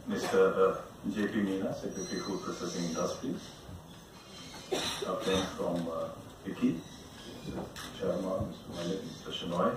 Mr. J.P. Meena, Secretary Food Processing Industries, our friends from FICCI, Mr. Sharma, Mr. Malik, Mr. Shenoy,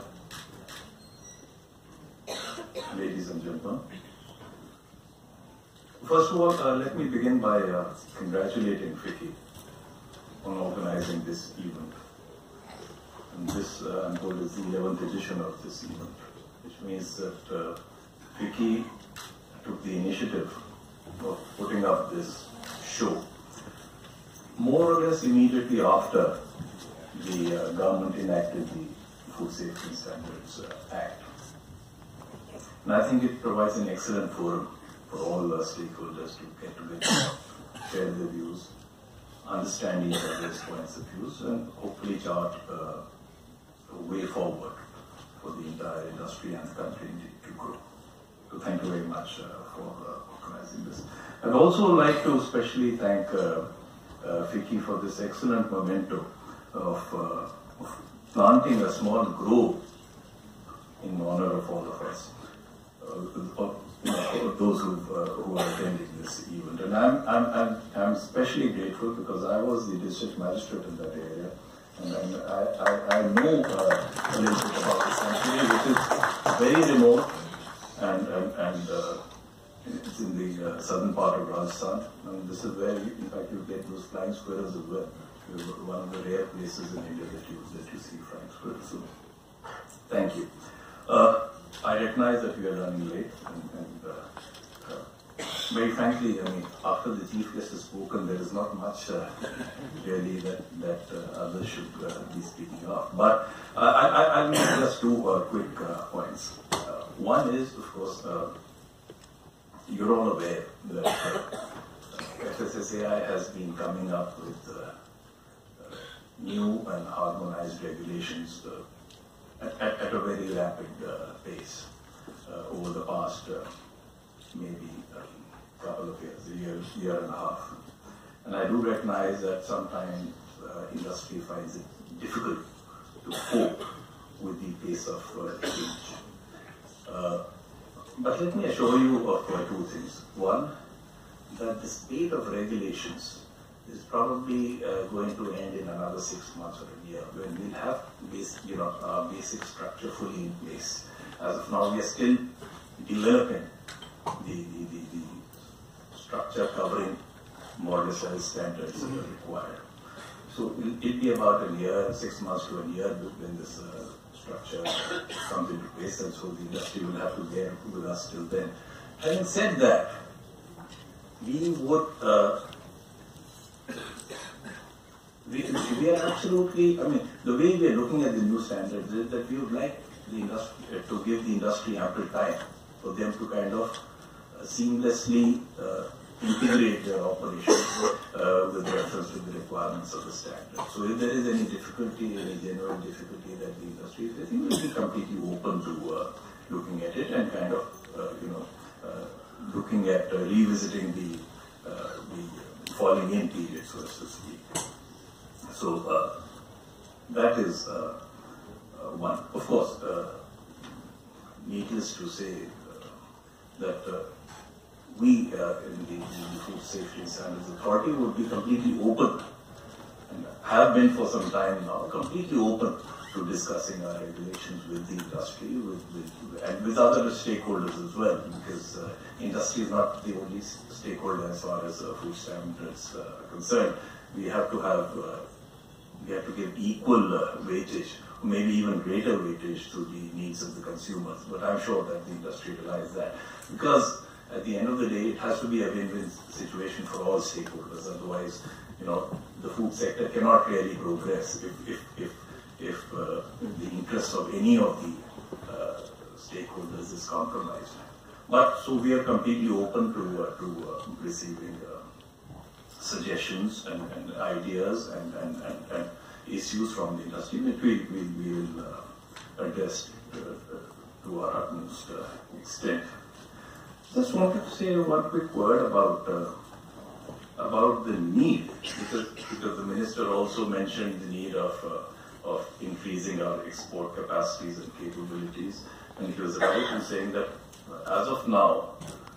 ladies and gentlemen. First of all, let me begin by congratulating FICCI on organizing this event. And this, I'm told, is the 11th edition of this event, which means that FICCI took the initiative of putting up this show more or less immediately after the government enacted the Food Safety Standards Act. And I think it provides an excellent forum for all stakeholders to get together, share their views, understand each other's points of views, and hopefully chart a way forward for the entire industry and the country to grow. So thank you very much for organizing this. I'd also like to especially thank FICCI for this excellent memento of planting a small grove in honor of all of us, those who are attending this event. And I'm especially grateful because I was the district magistrate in that area, and I know a little bit about this country, which is very remote, and it's in the southern part of Rajasthan. And this is where, in fact, you get those flying squirrels as well. It's one of the rare places in India that you see flying squirrels. So, thank you. I recognize that we are running late, and very frankly, I mean, after the chief guest has spoken, there is not much really that others should be speaking of. But I'll make just two quick points. One is, of course, you're all aware that FSSAI has been coming up with new and harmonized regulations at a very rapid pace over the past maybe couple of years, year and a half. And I do recognize that sometimes industry finds it difficult to cope with the pace of change. But let me assure you of two things. One, that the spate of regulations is probably going to end in another 6 months or a year, when we'll have our basic structure fully in place. As of now, we are still developing the structure covering model size standards that are required. So it'll be about a year, 6 months to a year when this structure comes into place, and so the industry will have to bear with us till then. Having said that, we would we are absolutely, I mean, the way we are looking at the new standards is that we would like the industry to give the industry ample time for them to kind of seamlessly integrate their operations with reference to the requirements of the standard. So if there is any difficulty, any genuine difficulty that the industry is facing, we'll be completely open to looking at it and kind of, looking at revisiting the falling in period, so to speak. So that is one. Of course, needless to say that we in the Food Safety Standards Authority would be completely open, and have been for some time now, completely open to discussing our regulations with the industry, and with other stakeholders as well, because industry is not the only stakeholder as far as food standards are concerned. We have to give equal weightage, maybe even greater weightage to the needs of the consumers. But I'm sure that the industry realizes that, because at the end of the day, it has to be a win-win situation for all stakeholders. Otherwise, the food sector cannot really progress if the interest of any of the stakeholders is compromised. But so we are completely open to receiving suggestions and ideas and issues from the industry, which we will address to our utmost extent. Just wanted to say one quick word about the need, because the minister also mentioned the need of increasing our export capacities and capabilities, and he was right in saying that as of now,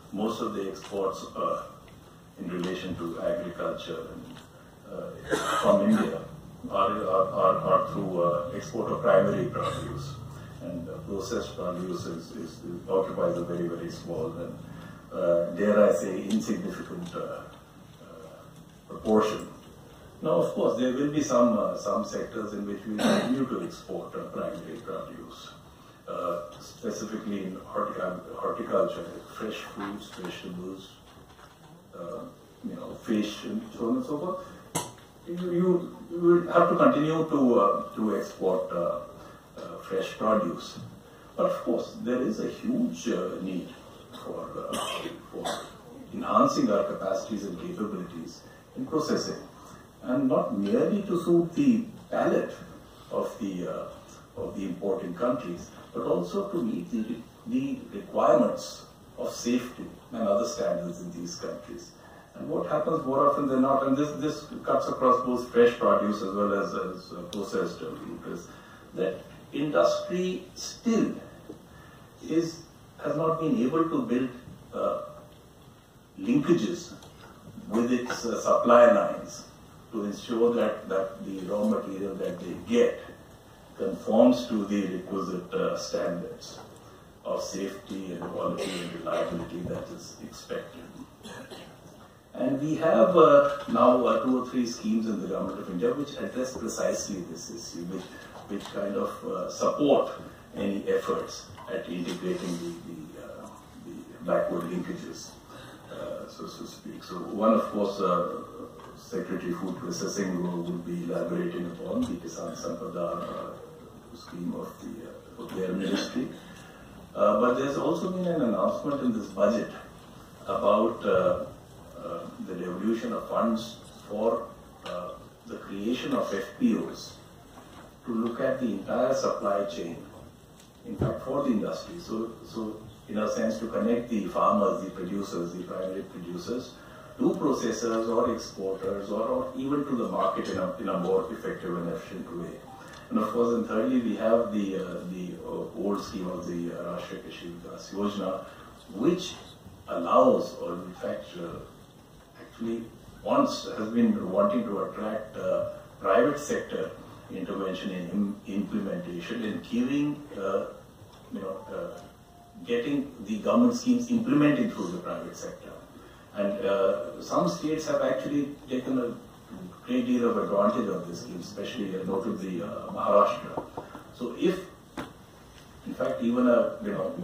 most of the exports in relation to agriculture and, from India are through export of primary produce, and processed produce occupies a very, very small and dare I say insignificant proportion. Now, of course, there will be some sectors in which we continue to export primary produce, specifically in horticulture, fresh fruits, vegetables, fish, and so on and so forth. You will have to continue to export fresh produce, but of course, there is a huge need for enhancing our capacities and capabilities in processing, and not merely to suit the palate of the importing countries, but also to meet the requirements of safety and other standards in these countries. And what happens more often than not, and this cuts across both fresh produce as well as processed food, is that industry still has not been able to build linkages with its supply lines to ensure that the raw material that they get conforms to the requisite standards of safety and quality and reliability that is expected. And we have now 2 or 3 schemes in the Government of India which address precisely this issue, which kind of support any efforts at integrating the backward linkages, so to speak. So one, of course, Secretary Food Processing will be elaborating upon the Kisan Sampada scheme of their ministry. But there's also been an announcement in this budget about the devolution of funds for the creation of FPOs to look at the entire supply chain, in fact, for the industry. So in a sense, to connect the farmers, the producers, the primary producers, to processors or exporters, or even to the market in a more effective and efficient way. And of course, and thirdly, we have the old scheme of the Rashtriya Krishi Vikas Yojana, which allows, or in fact, actually once has been wanting to attract private sector intervention in implementation and giving, getting the government schemes implemented through the private sector. And some states have actually taken a great deal of advantage of this scheme, especially notably Maharashtra. So if, in fact, even a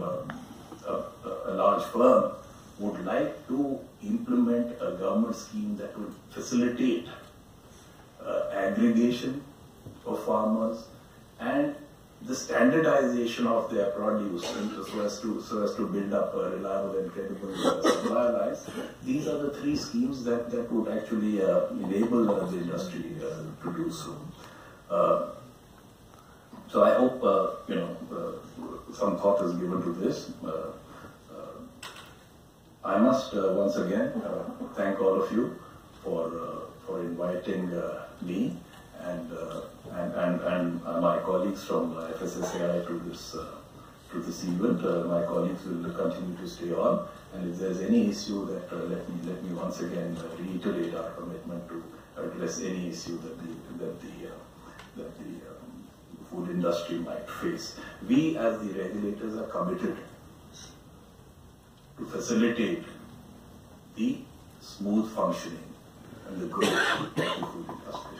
large firm would like to implement a government scheme that would facilitate aggregation of farmers and the standardization of their produce so as to build up a reliable and credible supply lines, these are the 3 schemes that would actually enable the industry to do so. So I hope some thought is given to this. I must once again thank all of you for inviting me and my colleagues from FSSAI to this event. My colleagues will continue to stay on, and if there's any issue that let me once again reiterate our commitment to address any issue that the food industry might face. We as the regulators are committed to facilitate the smooth functioning and the growth of the food industry.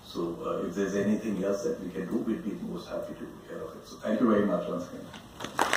So if there's anything else that we can do, we'd be most happy to hear of it. So thank you very much once again.